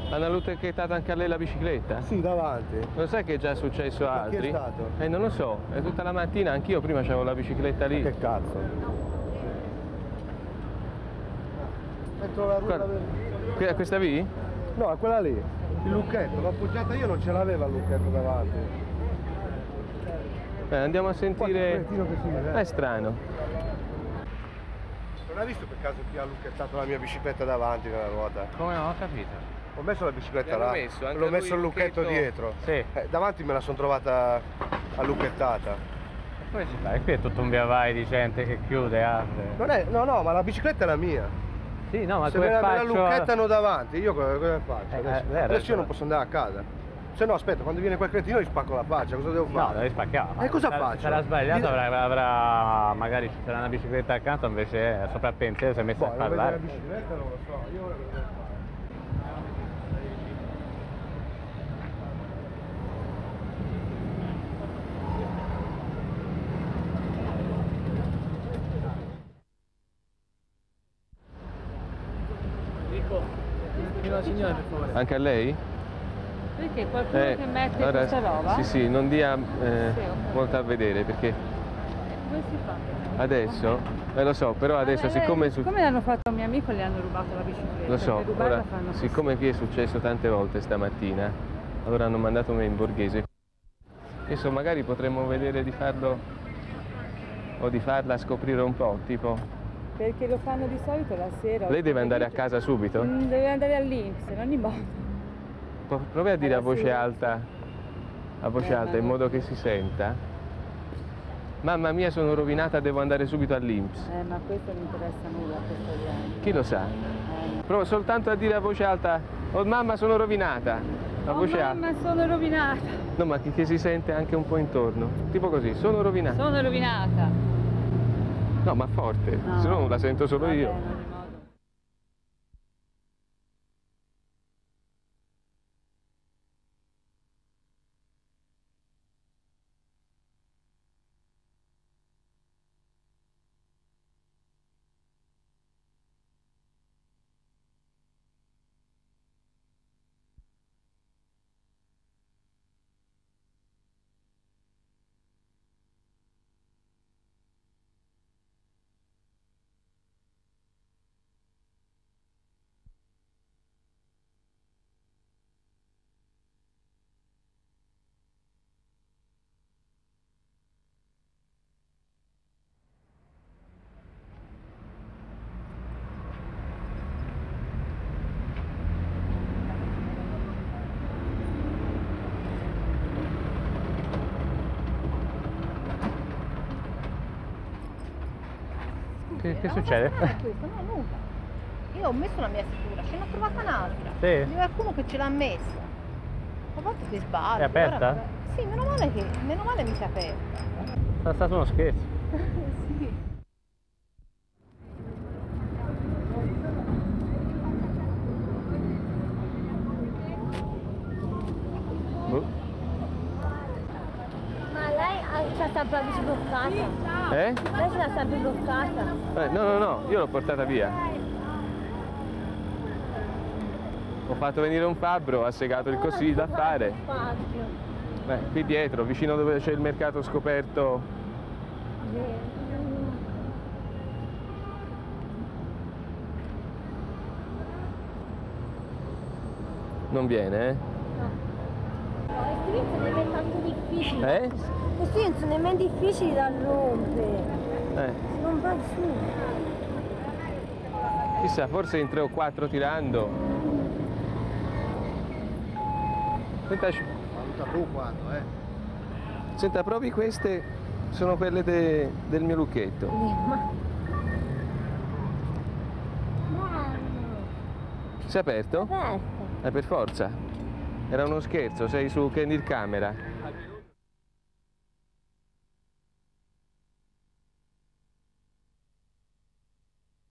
Hanno lucchettato anche a lei la bicicletta? Sì, davanti. Non sai che è già successo a altri? Chi è stato? Non lo so, è tutta la mattina, anch'io prima c'avevo la bicicletta lì. Che cazzo? Metto la ruota del... Questa qui? No, è quella lì. Il lucchetto, l'ho appoggiata io, non ce l'aveva il lucchetto davanti. Andiamo a sentire... Che si vede. È strano. Non hai visto per caso chi ha lucchettato la mia bicicletta davanti nella ruota? Come no? Ho capito. Ho messo la bicicletta là, l'ho messo il lucchetto dietro. Sì. Davanti me la sono trovata allucchettata. Come si fa? E qui è tutto un via vai di gente che chiude, apre. Non è, no, ma la bicicletta è la mia. Sì, no, ma se come me la faccio? lucchettano davanti, io cosa faccio? Adesso ragione. io non posso andare a casa. Se no, aspetta, quando viene quel cretino gli spacco la faccia, cosa devo fare? No, devi spaccare. E cosa faccio? Sarà sbagliato, avrà magari ci sarà una bicicletta accanto, invece è sopra pensiero, si è messo a Non vede la parlare. bicicletta non lo so, io ora cosa devo fare? La signora, per favore. Anche a lei? Perché qualcuno che mette allora, questa roba? Sì, sì, non dia okay. molto a vedere perché Come si fa? adesso, lo so, però adesso siccome... Come l'hanno fatto a un mio amico, gli hanno rubato la bicicletta. Lo so, per rubarla ora, fanno così. siccome qui è successo tante volte stamattina, allora hanno mandato me in borghese. Adesso magari potremmo vedere di farlo o di farla scoprire un po', tipo... Perché lo fanno di solito la sera. Lei deve andare a casa subito? Deve andare all'Inps, in ogni modo. Provi a dire a voce alta, in modo che si senta. Mamma mia, sono rovinata, devo andare subito all'Inps. Ma questo non interessa nulla a questa gente. Chi lo sa? Prova soltanto a dire a voce alta, oh mamma sono rovinata. A voce mamma sono rovinata. No, ma che si sente anche un po' intorno. Tipo così, sono rovinata. Sono rovinata. No, ma forte, No. se no non la sento solo io. In ogni modo. Che succede? Questo, no, nulla. Io ho messo la mia sicura, ce n'ho trovata un'altra. Sì. C'è qualcuno che ce l'ha messa. A volte si sbaglia. È aperta? Ora, sì, meno male mi si è aperta. È stato uno scherzo. Sì. Ma lei c'ha sempre la bici bloccata? Eh? Lei ce l'ha sempre bloccata? No, io l'ho portata via. Ho fatto venire un fabbro, ha segato il così da fare. Qui dietro, vicino dove c'è il mercato scoperto. Non viene, eh? Questi non è tanto difficile. Questi non sono nemmeno difficili da rompere. Non va giù. Chissà, forse in 3 o 4 tirando. Senta, Valuta tu quando, senta, provi queste, sono quelle del mio lucchetto. Si è aperto? Aperto. Per forza. Era uno scherzo, sei su Candid Camera.